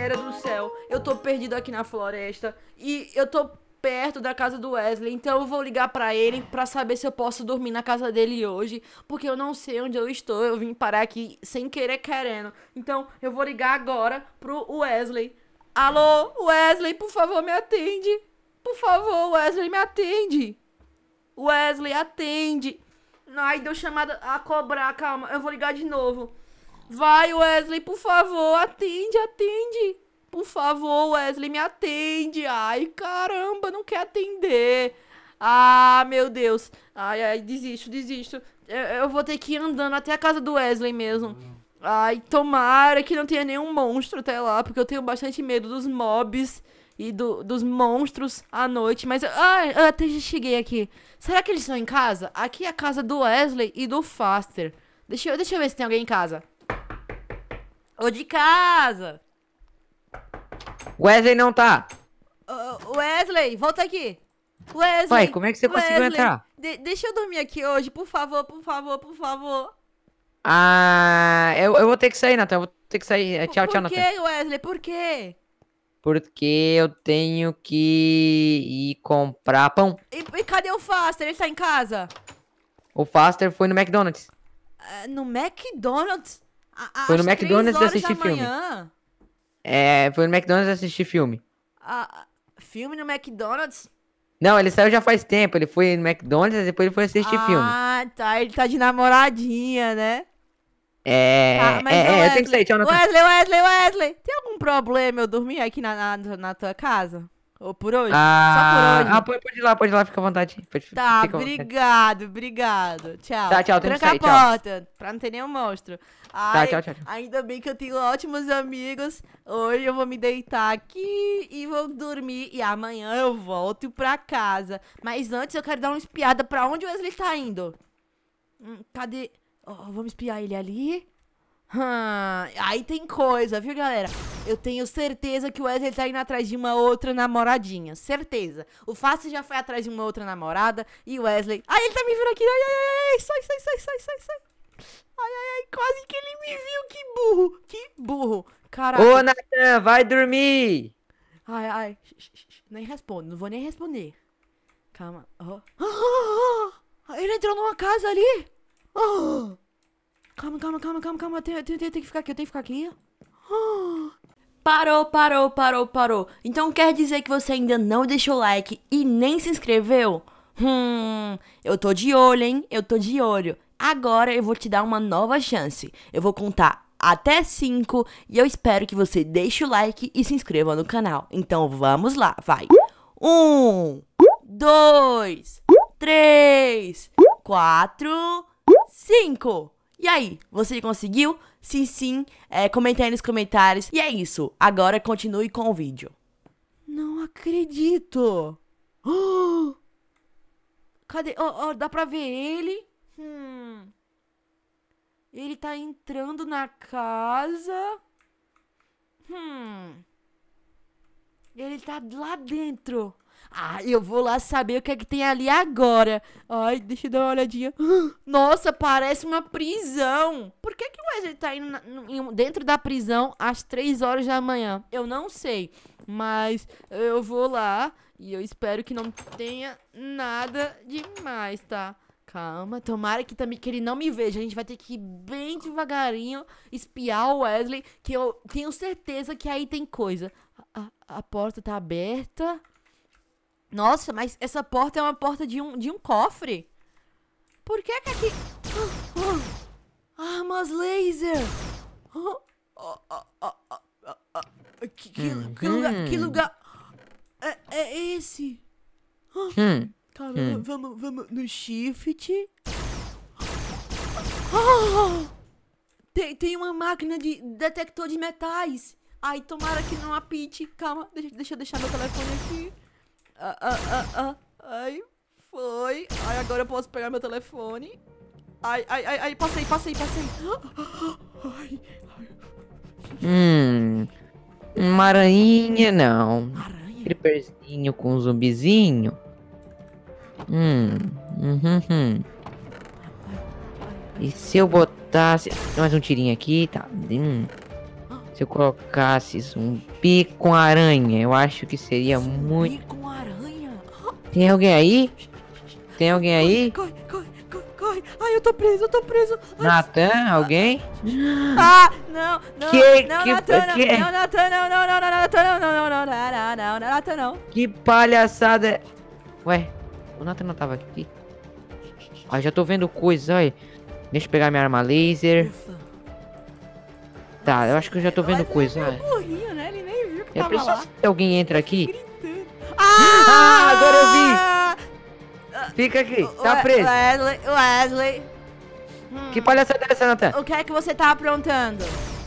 galera do céu, eu tô perdido aqui na floresta e eu tô perto da casa do Wesley, então eu vou ligar pra ele pra saber se eu posso dormir na casa dele hoje, porque eu não sei onde eu estou, eu vim parar aqui sem querer querendo. Então eu vou ligar agora pro Wesley. Alô, Wesley, por favor, me atende. Por favor, Wesley, me atende. Wesley, atende. Ai, deu chamada a cobrar, calma, eu vou ligar de novo. Vai, Wesley, por favor, atende. Por favor, Wesley, me atende. Ai, caramba, não quer atender. Ah, meu Deus. Ai, desisto. Eu vou ter que ir andando até a casa do Wesley mesmo. Ai, tomara que não tenha nenhum monstro até lá, porque eu tenho bastante medo dos mobs e dos monstros à noite. Mas, eu até já cheguei aqui. Será que eles estão em casa? Aqui é a casa do Wesley e do Faster. Deixa eu ver se tem alguém em casa. Ô, de casa! Wesley não tá. Wesley, volta aqui. Wesley. Pai, como é que você conseguiu entrar? Deixa eu dormir aqui hoje, por favor. Ah, eu vou ter que sair, Nathan. Eu vou ter que sair. Tchau, Por Nathan. que, Wesley? Por quê? Porque eu tenho que ir comprar pão. E cadê o Faster? Ele tá em casa? O Faster foi no McDonald's. No McDonald's? Foi no Às McDonald's 3 horas assistir da filme. manhã? Foi no McDonald's assistir filme. Filme no McDonald's? Não, ele saiu já faz tempo. Ele foi no McDonald's e depois ele foi assistir filme. Ah, tá. Ele tá de namoradinha, né? Eu tenho que sair, tchau, Nathan. Wesley, tem algum problema eu dormir aqui na tua casa? Ou por hoje? Só por hoje? Pode ir lá, fica à vontade. Tá, fica à vontade. obrigado. Tchau. Tá, tchau, tenho que Tranca sair, a tchau. porta, pra não ter nenhum monstro. Ai, tchau. Ainda bem que eu tenho ótimos amigos. Hoje eu vou me deitar aqui e vou dormir. E amanhã eu volto pra casa. Mas antes eu quero dar uma espiada pra onde o Wesley tá indo. Cadê? Vamos espiar ele ali. Aí tem coisa, viu, galera? Eu tenho certeza que o Wesley tá indo atrás de uma outra namoradinha. Certeza. O Fácil já foi atrás de uma outra namorada. E o Wesley... Ai, ele tá me vendo aqui. Ai, sai. Ai, quase que ele me viu. Que burro. Caraca. Ô, Nathan, vai dormir. Ai. Nem respondo. Não vou nem responder. Calma. Ele entrou numa casa ali. Calma. Eu tenho que ficar aqui. Parou. Então quer dizer que você ainda não deixou o like e nem se inscreveu? Eu tô de olho, hein? Agora eu vou te dar uma nova chance. Eu vou contar até 5 e eu espero que você deixe o like e se inscreva no canal. Então vamos lá, vai. 1, 2, 3, 4, 5. E aí, você conseguiu? Se sim, comenta aí nos comentários. E é isso, agora continue com o vídeo. Não acredito. Cadê? Dá pra ver ele? Ele tá entrando na casa. Ele tá lá dentro. Eu vou lá saber o que é que tem ali agora. Ai, deixa eu dar uma olhadinha. Nossa, parece uma prisão. Por que o Wesley tá indo dentro da prisão às 3 horas da manhã? Eu não sei, mas eu vou lá e eu espero que não tenha nada demais, tá? Calma, tomara que ele não me veja. A gente vai ter que ir bem devagarinho espiar o Wesley, que eu tenho certeza que aí tem coisa. A porta tá aberta. Nossa, mas essa porta é uma porta de um cofre. Por que aqui... Armas laser. Que lugar... É esse? Calma, vamos no shift. Tem uma máquina de detector de metais. Ai, tomara que não apite. Calma, deixa eu deixar meu telefone aqui. Ai, foi. Ai, agora eu posso pegar meu telefone. Ai, passei. Uma aranha, não. Aranha? Creeperzinho com zumbizinho. E se eu botasse... mais um tirinho aqui, tá. Se eu colocasse zumbi com aranha, eu acho que seria Zumbi muito... com aranha. Tem alguém aí? Tem alguém aí? Corre, corre, corre, corre. Ai, eu tô preso, eu tô preso. Ai, Natan, alguém? ah, não, não, Que- não, que- Natan, não, que- não, Natan, não, não, não, não, Natan, não, não, não, não, não, não, não, Natan, não. Que palhaçada. Ué, o Natan não tava aqui. Ah, já tô vendo coisa, olha. Deixa eu pegar minha arma laser. Ufa. Tá, eu acho que eu já tô vendo coisa. Ele é olha. burrinho, né? Ele nem viu que Eu tava preciso lá. que alguém entra aqui. Gritando. Ah, agora eu vi. Fica aqui, tá preso. Wesley. Que palhaçada é essa, Natan? O que é que você tá aprontando?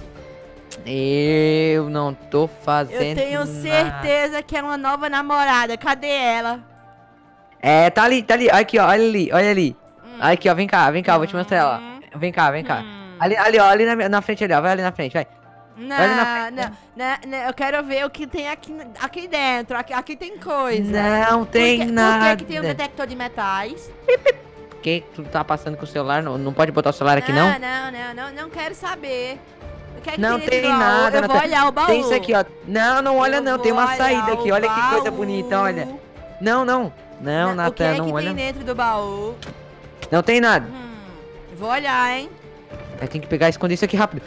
Eu não tô fazendo Eu tenho nada. certeza que é uma nova namorada. Cadê ela? É, tá ali, tá ali. Aqui, ó, olha ali, olha ali. Aqui, ó, vem cá, eu vou te mostrar ela. Vem cá, vem cá. Ali, ó, ali na frente ali, ó. Vai ali na frente, vai. Não, Olha na frente. não, eu quero ver o que tem aqui dentro. Aqui tem coisa. Não tem Por nada. que tem um detector de metais? Por que tu tá passando com o celular? Não pode botar o celular aqui, não? Não quero saber. O que é que Não dentro tem do baú? nada. Eu não vou tem- olhar o baú. Tem isso aqui, ó. Não olha Eu não. Tem vou uma saída olhar aqui. o Olha que coisa baú. bonita, olha. Não, O que Natan, é não que olha. tem dentro do baú? Não tem nada. Vou olhar, hein? Aí tem que pegar e esconder isso aqui rápido.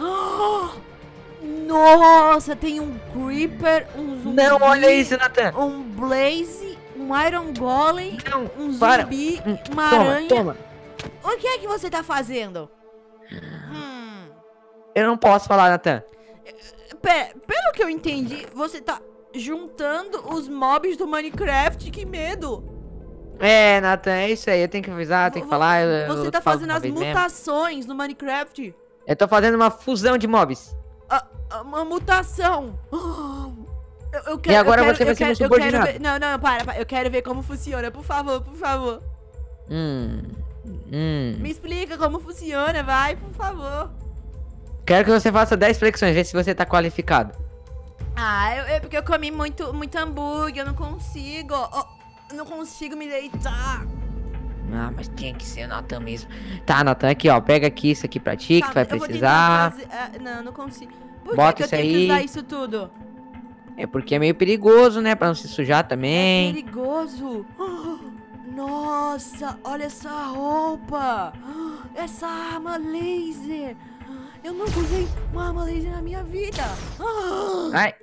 Nossa, tem um Creeper, um zumbi. Não, olha isso, Natan. Um Blaze, um Iron Golem, Não, um para. zumbi, uma Toma, aranha. toma. O que é que você tá fazendo? Eu não posso falar, Natan. Pelo que eu entendi, você tá juntando os mobs do Minecraft. Que medo! É, Natan, é isso aí. Eu tenho que avisar, tenho que falar. Você eu tá falo fazendo uma as vez mesmo. mutações no Minecraft. Eu tô fazendo uma fusão de mobs. Uma mutação. Eu E agora eu quero, você vai eu ser meu quero- eu quero subordinado. ver- Não, para. Eu quero ver como funciona. Por favor, por favor. Me explica como funciona, vai, por favor. Quero que você faça 10 flexões, ver se você tá qualificado. É porque eu comi muito hambúrguer, eu não consigo. Eu não consigo me deitar. Ah, mas tinha que ser o Natan mesmo. Tá, Natan, aqui, ó. Pega aqui isso aqui pra ti, que tu vai eu vou precisar. tentar fazer- não consigo. Por Bota que eu isso tenho que aí. usar isso tudo? É porque é meio perigoso, né? Pra não se sujar É também. perigoso. Nossa, olha essa roupa. Essa arma laser. Eu nunca usei uma arma laser na minha vida. Ai.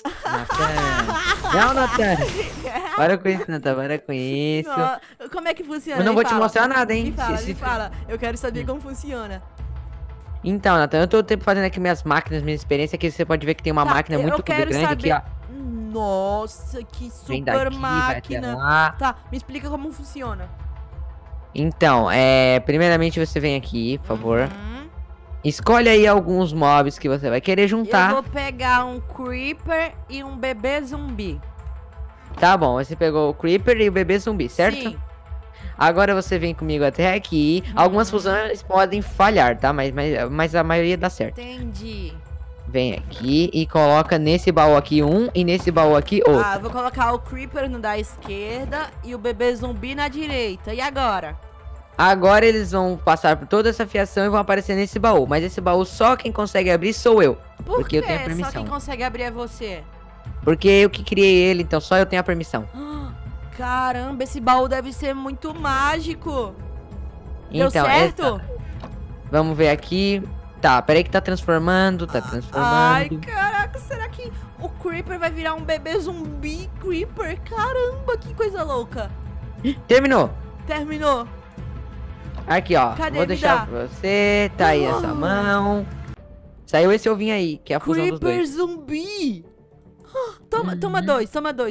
Natan. Não, Natan. Para com isso, Natan. Para com isso. Como é que funciona? Eu não Me vou te fala. mostrar nada, hein? Me fala, Se- me se- fala. Eu quero saber como funciona. Então, Natan, eu tô tempo fazendo aqui minhas máquinas, minha experiência. Aqui você pode ver que tem uma Tá, máquina eu muito quero grande saber- aqui, ó. Nossa, que Vem super daqui, vai até máquina. lá. Tá, me explica como funciona. Então, primeiramente você vem aqui, por favor. Uhum. Escolhe aí alguns mobs que você vai querer juntar. Eu vou pegar um Creeper e um bebê zumbi. Tá bom, você pegou o Creeper e o bebê zumbi, certo? Sim. Agora você vem comigo até aqui. Algumas fusões podem falhar, tá? Mas a maioria dá certo. Entendi. Vem aqui e coloca nesse baú aqui um e nesse baú aqui outro. Eu vou colocar o Creeper no da esquerda e o bebê zumbi na direita. E agora? Agora eles vão passar por toda essa fiação e vão aparecer nesse baú. Mas esse baú só quem consegue abrir sou eu. Por Porque quê? eu tenho a Só permissão. quem consegue abrir é você. Porque eu que criei ele, então só eu tenho a permissão. Caramba, esse baú deve ser muito mágico. Deu Então, certo? Vamos ver aqui. Tá, peraí que tá transformando, tá transformando. Ai, caraca, será que o Creeper vai virar um bebê zumbi Creeper? Caramba, que coisa louca. Terminou. Terminou. Aqui, ó. Cadê? Vou Me deixar dá. pra você. Tá aí essa mão. Saiu esse ovinho aí, que é a fusão dos Creeper dois. zumbi. Toma dois.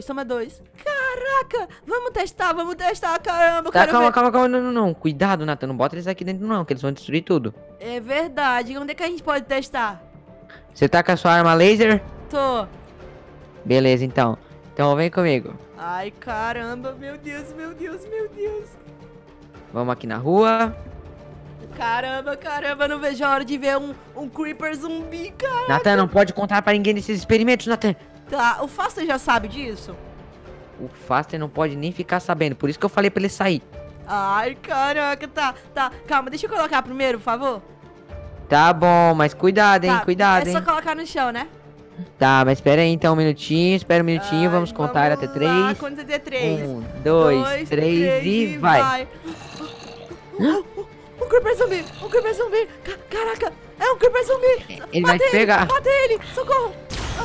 Caraca, vamos testar, caramba. Eu Tá, quero ver. calma. Não. Cuidado, Nathan. Não bota eles aqui dentro, não, que eles vão destruir tudo. É verdade, onde é que a gente pode testar? Você tá com a sua arma laser? Tô. Beleza, então. Então vem comigo. Ai, caramba, meu Deus. Vamos aqui na rua. Caramba, não vejo a hora de ver um Creeper zumbi, cara. Nathan, não pode contar pra ninguém desses experimentos, Nathan. Tá, o Faster já sabe disso? O Faster não pode nem ficar sabendo, por isso que eu falei pra ele sair. Ai, caraca, tá. Calma, deixa eu colocar primeiro, por favor. Tá bom, mas cuidado, hein, Tá, cuidado, é só hein. colocar no chão, né? Tá, mas espera aí então um minutinho. Espera um minutinho, Ai, vamos contar até lá. 3. Quanto até 3? 1, 2, 3 e vai. Um creeper zumbi! Um creeper zumbi! Caraca! É um creeper zumbi! Ele vai te pegar. Mata ele! Socorro!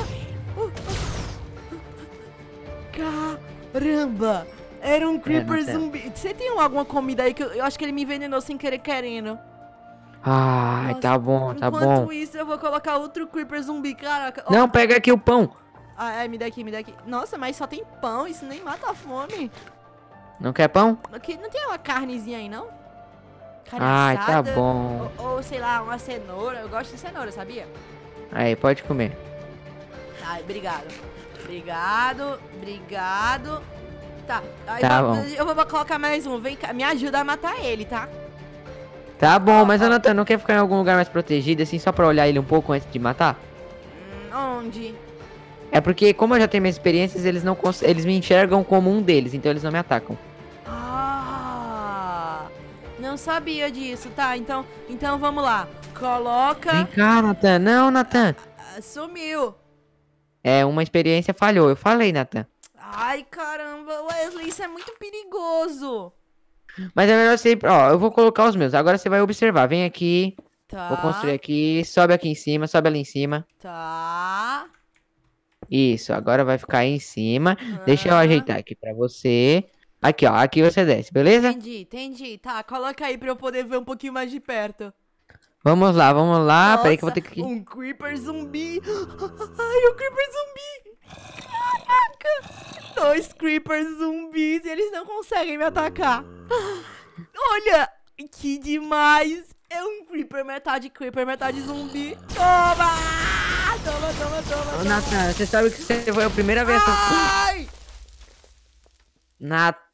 Caramba! Era um creeper Nathan. zumbi. Você tem alguma comida aí que eu acho que ele me envenenou sem querer querendo? Ai, Nossa, tá bom, tá enquanto bom. isso, eu vou colocar outro creeper zumbi. Caraca! Ó. Não, pega aqui o pão. Me dá aqui, me dá aqui. Nossa, mas só tem pão, isso nem mata a fome. Não quer pão? Não tem uma carnezinha aí, não? Carne Ai, tá assada, bom. ou, sei lá, uma cenoura. Eu gosto de cenoura, sabia? Aí, pode comer. Tá, obrigado. Obrigado. Tá, aí Tá bom. eu vou colocar mais um. Vem cá, me ajuda a matar ele, tá? Tá bom, mas o Nathan não quer ficar em algum lugar mais protegido, assim, só pra olhar ele um pouco antes de matar? Onde? É porque, como eu já tenho minhas experiências, eles não eles me enxergam como um deles, então eles não me atacam. Não sabia disso, tá? Então vamos lá. Coloca. Vem cá, Nathan. Não, Nathan. Sumiu. É, uma experiência falhou. Eu falei, Nathan. Ai, caramba, Wesley, isso é muito perigoso. Mas é melhor sempre. Ó, eu vou colocar os meus. Agora você vai observar. Vem aqui. Tá. Vou construir aqui. Sobe aqui em cima. Sobe ali em cima. Tá. Isso. Agora vai ficar aí em cima. Deixa eu ajeitar aqui pra você. Aqui, ó. Aqui você desce, beleza? Entendi. Tá, coloca aí pra eu poder ver um pouquinho mais de perto. Vamos lá, vamos lá. Nossa, Peraí que eu vou ter que. um creeper zumbi. Ai, um creeper zumbi. Caraca. 2 creepers zumbis e eles não conseguem me atacar. Olha, que demais. É um creeper, metade zumbi. Toma! Ô, Nathan, você sabe que você foi a primeira vez que eu... Ai! Nathan!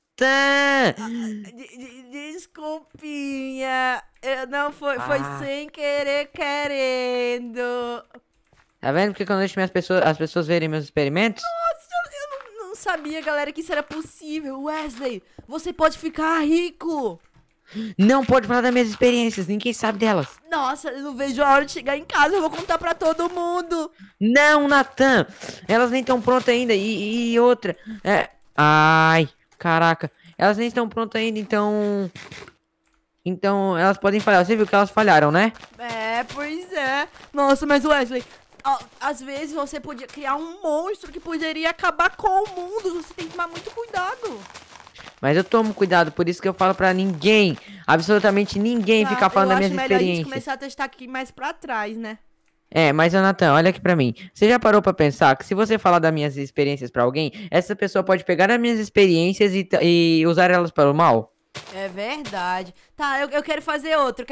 Desculpinha. Não foi sem querer querendo. Tá vendo? Porque quando eu deixo as pessoas verem meus experimentos... Nossa, eu não sabia, galera, que isso era possível. Wesley, você pode ficar rico. Não pode falar das minhas experiências, ninguém sabe delas. Nossa, eu não vejo a hora de chegar em casa, eu vou contar pra todo mundo. Não, Nathan! Elas nem estão prontas ainda. E outra... Ai, caraca. Elas nem estão prontas ainda, então... Então, elas podem falhar. Você viu que elas falharam, né? Pois é. Nossa, mas Wesley, às vezes você podia criar um monstro que poderia acabar com o mundo. Você tem que tomar muito cuidado. Mas eu tomo cuidado, por isso que eu falo pra ninguém, absolutamente ninguém, ficar falando das minhas Eu acho melhor a gente experiências. começar a testar aqui mais pra trás, né? Mas, ô Nathan, olha aqui pra mim. Você já parou pra pensar que se você falar das minhas experiências pra alguém, essa pessoa pode pegar as minhas experiências e usar elas para o mal? É verdade. Tá, eu quero fazer outro,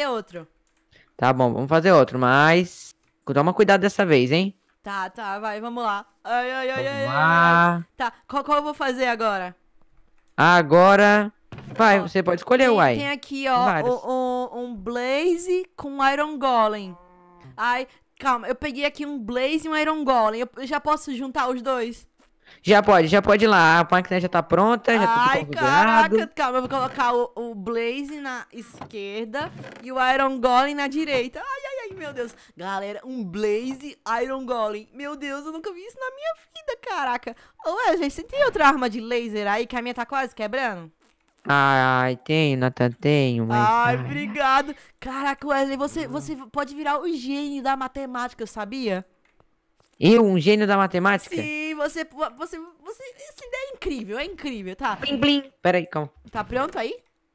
Tá bom, vamos fazer outro, mas... Toma cuidado dessa vez, hein? Tá, vai, vamos lá. Ai. Vamos lá. Tá, qual eu vou fazer agora? Agora... Vai, Ó, você pode escolher, uai. Tem aqui, Vários. um Blaze com Iron Golem. Ai, calma, eu peguei aqui um Blaze e um Iron Golem. Eu já posso juntar os dois? Já pode ir lá. A máquina já tá pronta, já tá tudo configurado. Caraca, calma, eu vou colocar o Blaze na esquerda e o Iron Golem na direita. Ai, meu Deus. Galera, um Blaze Iron Golem. Meu Deus, eu nunca vi isso na minha vida, caraca. Ô, gente, você tem outra arma de laser aí que a minha tá quase quebrando? Ai, tenho, Nathan, tenho, mas... Ai, obrigado. Caraca, Wesley, você pode virar o gênio da matemática, sabia? Eu, um gênio da matemática? Sim, você, essa ideia é incrível, tá? Blim, blim. Pera aí, calma. Tá pronto aí?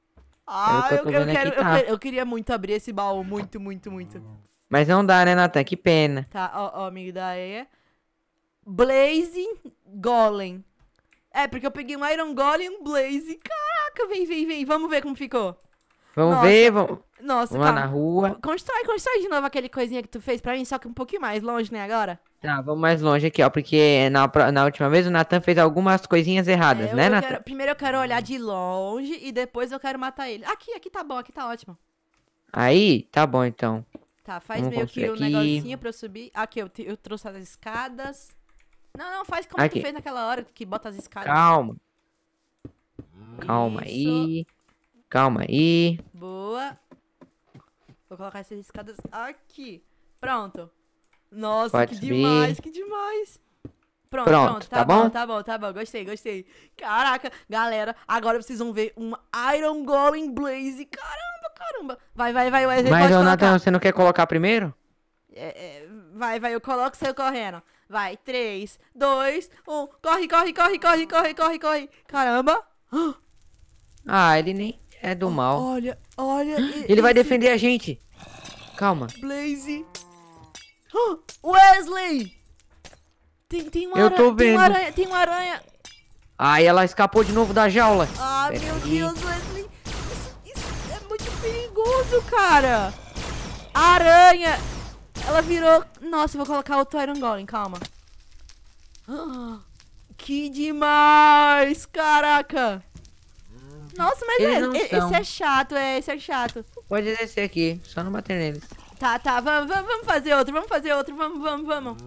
Eu queria muito abrir esse baú, muito. Mas não dá, né, Nathan? Que pena. Tá, ó, amigo da Eia. Blaze Golem. Porque eu peguei um Iron Golem e um Blaze. Caraca, vem, vamos ver como ficou. Vamos Nossa. ver, vamos Nossa, lá na rua. Constrói de novo aquele coisinha que tu fez pra mim, só que um pouquinho mais longe, né, agora? Tá, vamos mais longe aqui, ó, porque na última vez o Nathan fez algumas coisinhas erradas, né, Nathan? Primeiro eu quero olhar de longe e depois eu quero matar ele. Aqui tá bom, aqui tá ótimo. Aí, tá bom, então. Tá, faz Vamos meio que o construir aqui. negocinho pra eu subir. Aqui, eu trouxe as escadas. Não, faz como Aqui. tu fez naquela hora que bota as escadas. Calma. Calma aí. Calma aí. Boa. Vou colocar essas escadas aqui. Pronto. Nossa, Pode que subir. demais, que demais. Pronto, Pronto, tá tá bom, bom? tá bom. Gostei. Caraca, galera, agora vocês vão ver uma Iron Golem Blaze. Caramba. Vai, Wesley, Mas, pode ô, colocar. Nathan, você não quer colocar primeiro? Vai, eu coloco você correndo. Vai, 3, 2, 1. Corre. Caramba. Ah, ele nem é do mal. Olha. Ele vai esse defender a gente. Calma. Blaze. Wesley! Tem uma Eu tô aranha, vendo. tem uma aranha. Ai, ela escapou de novo da jaula. Ah, Pera meu aí. Deus, Wesley. Isso é muito perigoso, cara. A aranha, ela virou... Nossa, eu vou colocar outro Iron Golem, calma. Que demais, caraca. Nossa, mas Eles não são. esse é chato. Pode descer aqui, só não bater neles. Tá, vamos fazer outro, vamos.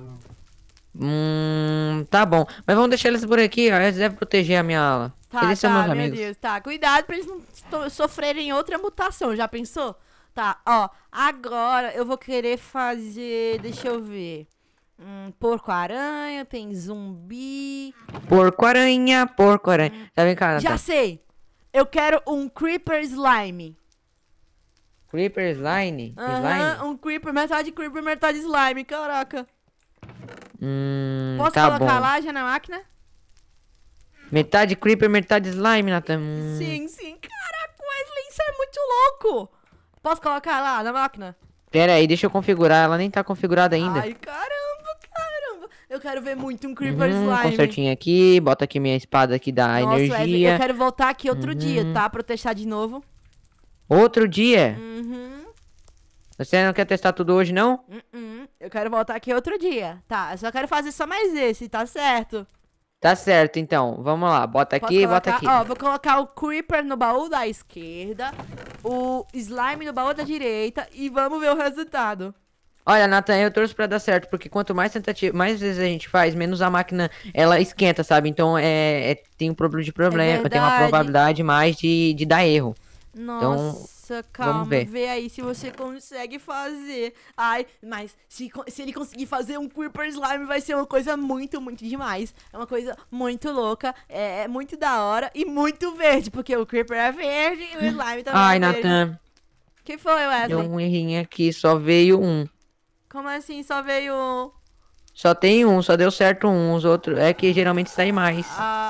Tá bom. Mas vamos deixar eles por aqui, ó. Eles devem proteger a minha ala. Eles são meus meu amigos. Deus, tá. Cuidado pra eles não sofrerem outra mutação, já pensou? Tá, ó, agora eu vou querer fazer, deixa eu ver. Porco-aranha, tem zumbi. Porco-aranha. Tá vem cá, Já Nathan. sei, eu quero um Creeper Slime. Creeper Slime? Slime? Um Creeper, metade Slime, caraca. Posso Tá colocar bom. lá já na máquina? Metade Creeper, metade Slime, Nathan. Sim. Caraca, Wesley, isso é muito louco. Posso colocar lá na máquina? Pera aí, deixa eu configurar. Ela nem tá configurada ainda. Ai, caramba. Eu quero ver muito um Creeper Slime. Consertinho aqui. Bota aqui minha espada aqui da Nossa, Wesley, energia. eu quero voltar aqui outro dia, tá? Pra eu testar de novo. Outro dia? Uhum. Você não quer testar tudo hoje, não? Eu quero voltar aqui outro dia. Tá, eu só quero fazer só mais esse, tá certo? Tá certo, então. Vamos lá. Bota Posso aqui, colocar... bota aqui. Ó, vou colocar o Creeper no baú da esquerda, o Slime no baú da direita e vamos ver o resultado. Olha, Nathan, eu torço pra dar certo, porque quanto mais tentativa, mais vezes a gente faz, menos a máquina, ela esquenta, sabe? Então, tem um problema de problema, tem uma verdade. probabilidade mais de dar erro. Nossa, calma, ver. vê aí se você consegue fazer. Ai, mas se ele conseguir fazer um Creeper Slime vai ser uma coisa muito demais. É uma coisa muito louca, é muito da hora e muito verde, porque o Creeper é verde e o Slime também Ai, é verde. Nathan, Que foi, Wesley? deu um errinho aqui, só veio um. Como assim só veio um? Só tem um, só deu certo um, os outros é que geralmente sai mais.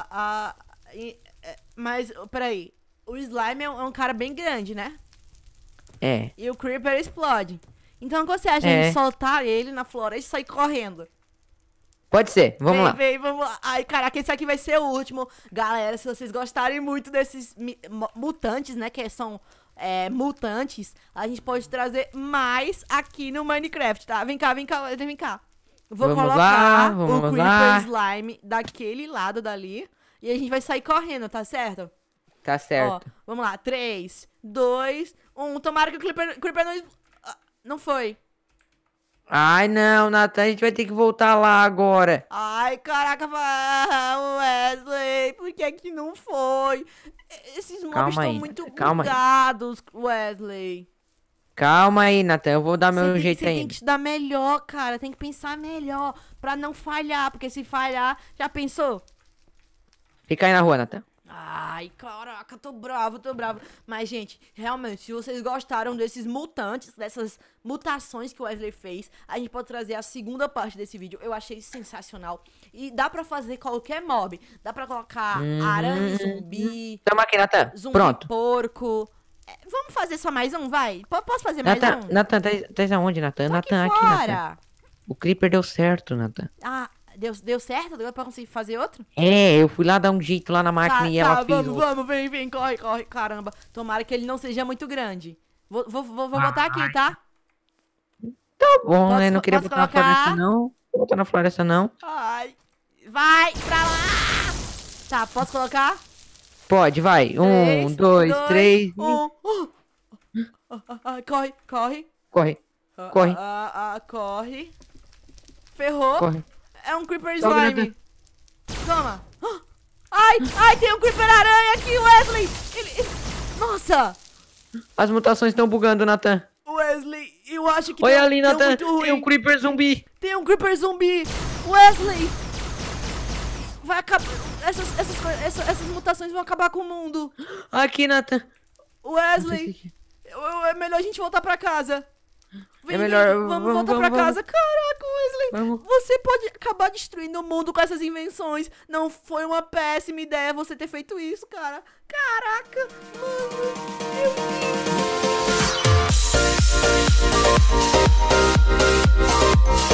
Mas, peraí, o Slime é um cara bem grande, né? É. E o Creeper explode. Então, o que você acha de a gente soltar ele na floresta e sair correndo? Pode ser, vamos lá. Vem, vamos lá. Ai, caraca, esse aqui vai ser o último. Galera, se vocês gostarem muito desses mutantes, né, que são mutantes, a gente pode trazer mais aqui no Minecraft, tá? Vem cá. Vou Vamos colocar lá, o vamos Creeper lá. Slime daquele lado dali e a gente vai sair correndo, tá certo? Tá Ó, certo. vamos lá. 3, 2, 1. Tomara que o Creeper não... Não foi. Ai, não, Nathan, a gente vai ter que voltar lá agora. Ai, caraca, Wesley, por que não foi? Esses mobs Calma estão aí, muito calma aí. bugados, Wesley. Calma aí, Nathan, eu vou dar meu Você jeito tem ainda. que estudar melhor, cara. Tem que pensar melhor pra não falhar, porque se falhar, já pensou? Fica aí na rua, Nathan. Ai, caraca, tô bravo. Mas, gente, realmente, se vocês gostaram desses mutantes, dessas mutações que o Wesley fez, a gente pode trazer a segunda parte desse vídeo. Eu achei sensacional. E dá pra fazer qualquer mob. Dá pra colocar aranha, zumbi, Tamo aqui, Nathan. Pronto. porco. Vamos fazer só mais um, vai? Posso fazer mais um? Nathan, tá aonde, Nathan? Tô Nathan, aqui, fora. Nathan. O Creeper deu certo, Nathan. Ah, deu certo? Deu pra conseguir fazer outro? Eu fui lá dar um jeito lá na máquina e ela fez outro. Vamos, vem, corre, caramba. Tomara que ele não seja muito grande. Vou botar aqui, tá? Tá bom, né? Não queria posso botar na colocar? floresta, não. Não vou botar na floresta, não. Ai, vai pra lá! Tá, posso colocar? Pode, vai. 1, 2, 3. Corre. Corre. Corre. Ferrou. Corre. É um Creeper Sobe, Slime. Toma. Ai, tem um Creeper Aranha aqui, Wesley. Nossa. As mutações estão bugando, Nathan. Wesley, eu acho que Olha deu ali, Nathan. muito ruim. Tem um Creeper zumbi. Tem um Creeper zumbi! Wesley! Vai acabar... Essas mutações vão acabar com o mundo! Aqui, Nathan. Wesley! É melhor a gente voltar pra casa. É melhor... Vamos voltar pra casa. Caraca, Wesley! Vamos. Você pode acabar destruindo o mundo com essas invenções. Não foi uma péssima ideia você ter feito isso, cara. Caraca, mano. Meu Deus.